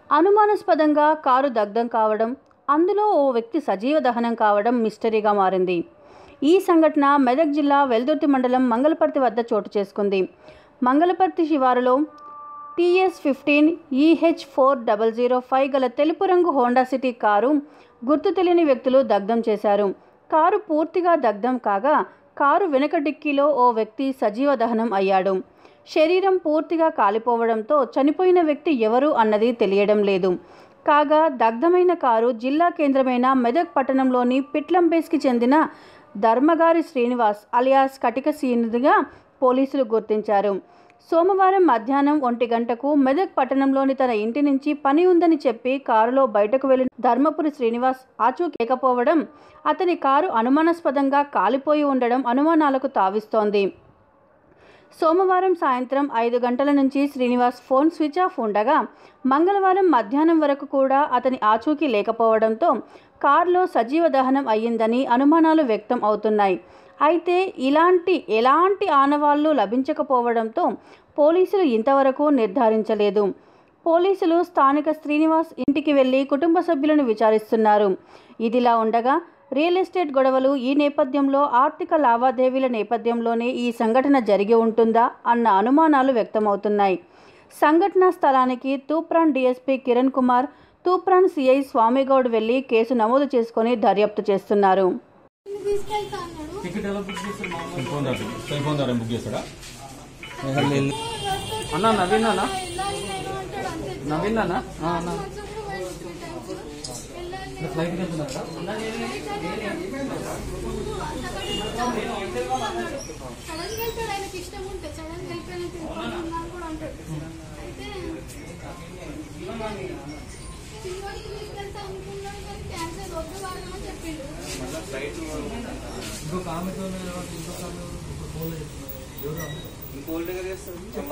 అనుమానాస్పదంగా కారు దగ్ధం కావడం, అందులో ఓ వ్యక్తి సజీవ దహనం కావడం మిస్టరీగా మారింది. ఈ సంఘటన మెదక్ జిల్లా వెల్దుర్తి మండలం మంగళపర్తి వద్ద చోటు చేసుకుంది. మంగళపర్తి శివారులో TS15 EH4005 గల తెలుపు రంగు హోండా సిటీ కారు గుర్తు తెలియని వ్యక్తులు దగ్ధం చేశారు. కారు పూర్తిగా దగ్ధం కాగా కారు వెనుక డిక్కీలో ఓ వ్యక్తి సజీవ దహనం అయ్యాడు. శరీరం పూర్తిగా కాలిపోవడంతో చనిపోయిన వ్యక్తి ఎవరు అన్నది తెలియడం లేదు. కాగా దగ్ధమైన కారు జిల్లా కేంద్రమైన మెదక్ పట్టణంలోని పిట్లంబేస్కి చెందిన ధర్మగారి శ్రీనివాస్ అలియాస్ కటిక సీనుగా పోలీసులు గుర్తించారు. సోమవారం మధ్యాహ్నం 1 గంటకు మెదక్ పట్టణంలోని తన ఇంటి నుంచి పని ఉందని చెప్పి కారులో బయటకు వెళ్లిన ధర్మపురి శ్రీనివాస్ ఆచూకీ లేకపోవడం, అతని కారు అనుమానాస్పదంగా కాలిపోయి ఉండడం అనుమానాలకు తావిస్తోంది. సోమవారం సాయంత్రం 5 గంటల నుంచి శ్రీనివాస్ ఫోన్ స్విచ్ ఆఫ్ ఉండగా మంగళవారం మధ్యాహ్నం వరకు కూడా అతని ఆచూకీ లేకపోవడంతో కారులో సజీవ దహనం అయ్యిందని అనుమానాలు వ్యక్తం అవుతున్నాయి. అయితే ఎలాంటి ఆనవాళ్లు లభించకపోవడంతో పోలీసులు ఇంతవరకు నిర్ధారించలేదు. పోలీసులు స్థానిక శ్రీనివాస్ ఇంటికి వెళ్లి కుటుంబ సభ్యులను విచారిస్తున్నారు. ఇదిలా ఉండగా రియల్ ఎస్టేట్ గొడవలు ఈ నేపథ్యంలో ఆర్థిక లావాదేవీల నేపథ్యంలోనే ఈ సంఘటన జరిగి ఉంటుందా అన్న అనుమానాలు వ్యక్తమవుతున్నాయి. సంఘటనా స్థలానికి తూప్రాన్ డీఎస్పీ కిరణ్ కుమార్, తూప్రాన్ సిఐ స్వామిగౌడ్ వెళ్లి కేసు నమోదు చేసుకుని దర్యాప్తు చేస్తున్నారు. ఇంకో